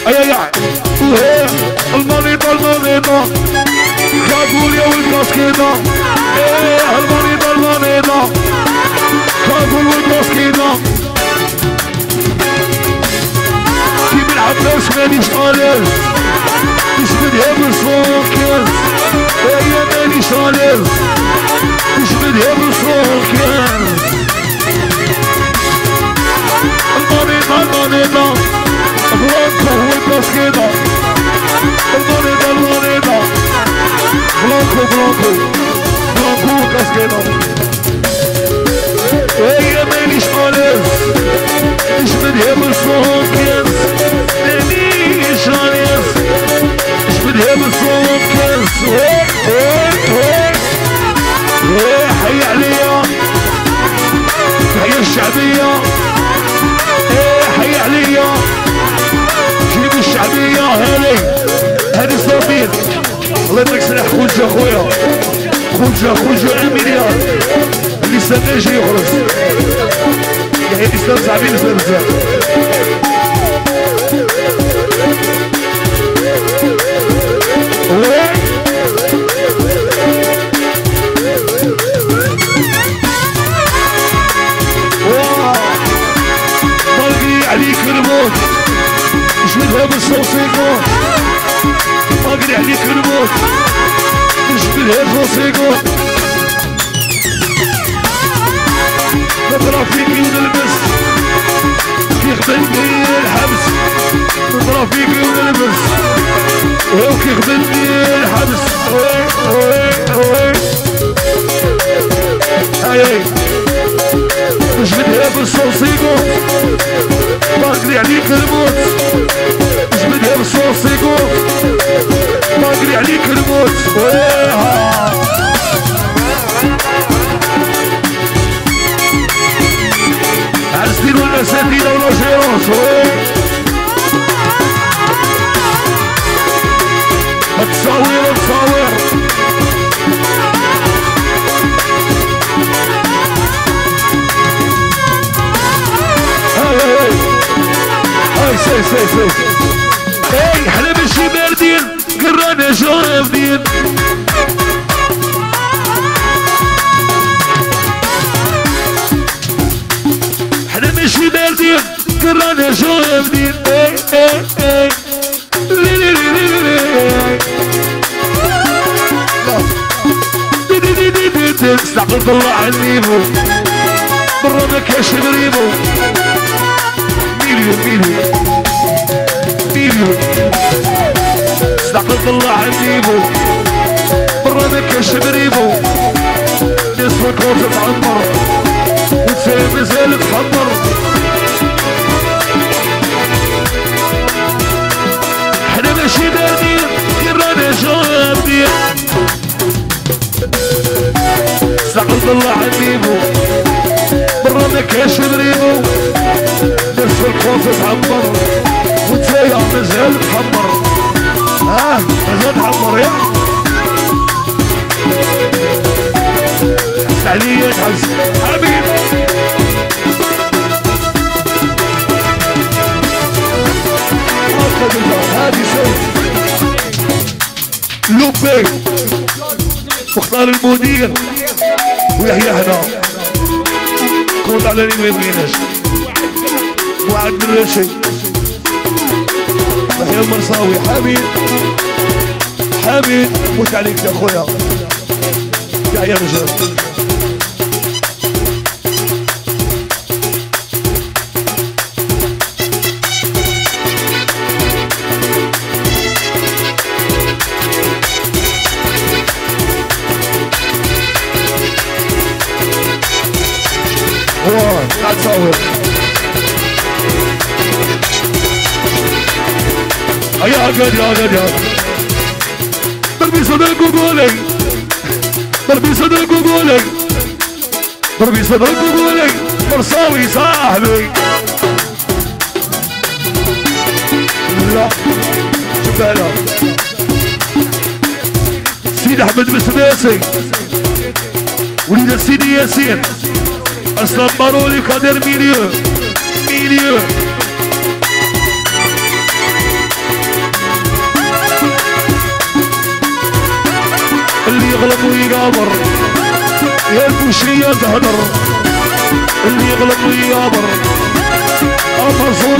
اي وهي المريضة المريضة خافوا لي والكاسكيدة ايه المريضة المريضة خافوا والكاسكيدة كي بالعباس مانيش قليل مش بدها بالسوكر ايه مانيش قليل مش بدها بالسوكر المريضة المريضة بلانكو والكاسكيدة المريضة المريضة بلانكو بلانكو بلانكو والكاسكيدة هي مانيش قليل مش بدها بالسوكر مانيش قليل مش بدها بالسوكر حي عليا تحية الشعبية حي عليا جيب الشعبية هاني صابين الله يبارك سلاح خوجة خويا خوجة المليار اللي سنة يجي يخرج يا هيدي سلام صعبين سلام بزاف طلقي عليك الموت مش بدها بالصوصيقو طلقي عليك الموت مش بدها بالصوصيقو نضرب فيك ونلبس يخدمني الحبس نضرب فيك ونلبس يخدمني الحبس هاي مش بدها بالصوصيقو باقري عليك الموت مش بدها بالصوصيقو باقري عليك الموت عزتين ولا ساتينة ولا جيروس اتصاوير اتصاوير سي اي احنا ماشي باردين قرانا جامدين احنا ماشي باردين قرانا جامدين اي استعقلت الله عنيبو برا ما كاش غريبو مليون استعقلت الله عنيبو برا ما كاش غريبو نصف الكوت تعمر وتسايب مازال تحمر احنا ماشي باردين رانا جامدين استعقلت الله عنيبو برا ما كاش غريبو نصف الكوت تعمر وتسايب مازال تحمر مازال تحمر يا حس عليا تحس حبيبي هادي صوت لوبي مختار المدير ويحيى هنا كنت على اللي ما يبغيناش وعد الرشي يحيى المرصاوي حميد مش عليك يا خويا يا رجال قاعد تصور يا ضربي صدرك وقولي ضربي صدرك وقولي ضربي صدرك وقولي مرصاوي صاحبي لا شبالا سيد احمد مسداسي وليد سيدي ياسين اصلا مارولي قادر مليون اللي يغلط ويقابر يا البوشية تهدر اللي يغلط ويقابر المرصود